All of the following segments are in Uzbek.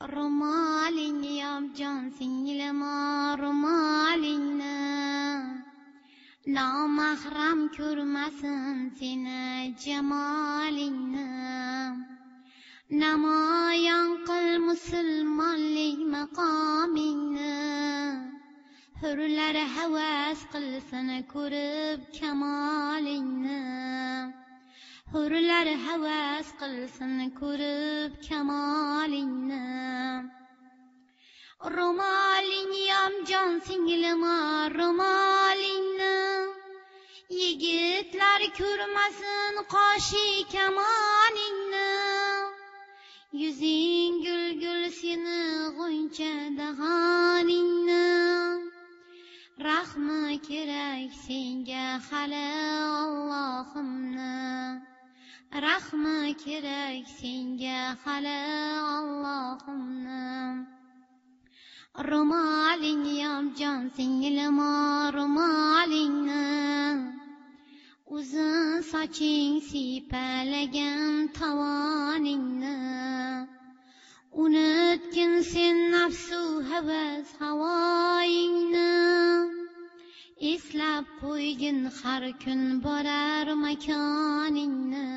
Romalin yapcan singlema romalini namahram ko'rmasin seni cemalini namoyon qil musulmonlik maqomingni hurlar havas qilsin ko'rib kamolingni hurlar havas qilsin ko'rib kamolingni ro'moling yomjon singlima ro'molingni yigitlar ko'rmasin qoshi kamoningni yuzing gul seni g'uncha dag'oningni rahmi kerak senga hali Allohimni rahmi kerak senga hali Allohimni ro'moling yomjon singlima ro'molingni uzun soching siypalagan tovoningni unutgin sen nafsu havas havoyingni eslab qo'ygin har kun borar makoningni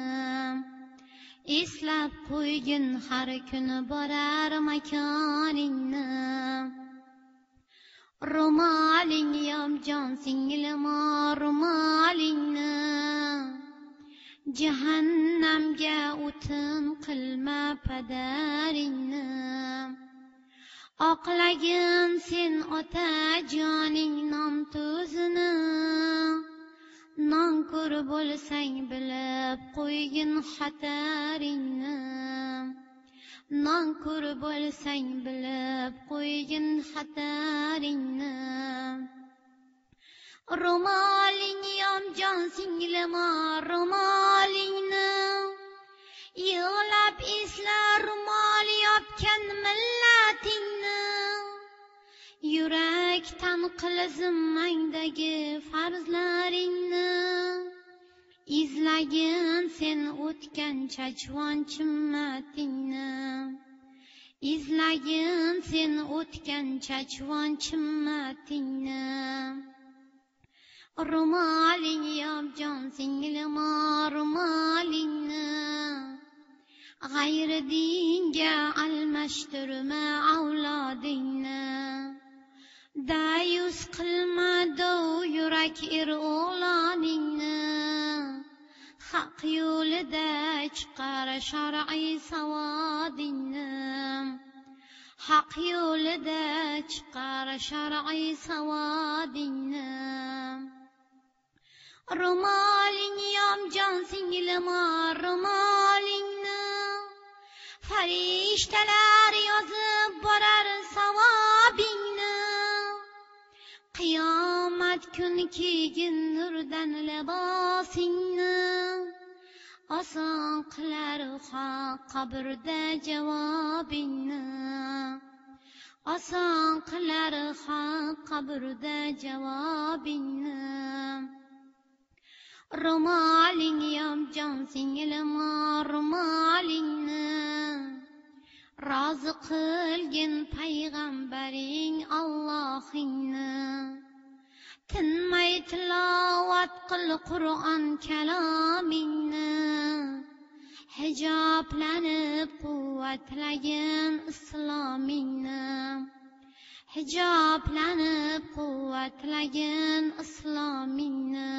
eslab qo'ygin har kun borar makoningni ro'moling yomjon singlima ro'molingni jahannamga o'tin qilma padaringni oqlagin sen otajoning nom tuzini nonko'r bo'lsang bilib qo'ygin xataringni nonko'r bo'lsang bilib qo'ygin xataringni ro'moling yomjon singlima ro'molingni yig'lab esla ro'mol yopgan millatingni yurakdan qil zimmangdagi farzlaringni izlagin sen o'tgan chachvon chimmatingni izlagin sen o'tgan chachvon chimmatingni ro'moling yomjon singlima ro'molingni g'ayri dinga almashtirma avlodingni dayus qilma dov yurak o'g'loningni haq yo'lida chiqar shar'iy savodingni haq yo'lida chiqar shar'iy savodingni ro'moling yomjon singlima ro'molingni farishtalar yozib borar savobingni qiyomat kuni kiygin nurdan libosingni oson qilar haq qabrda javobingni oson qilar haq qabrda javobingni ro'moling yomjon singlima ro'molingni rozi qilgin payg'ambaring Allohingni tinmay tilovat qil Qur'on kalomingni hijoblanib quvvatlagin islomingni hijoblanib quvvatlagin islomingni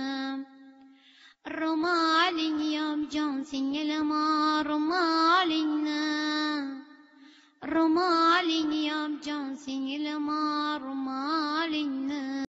ro'moling yomjon singlima ro'molingni ro'moling yomjon singlima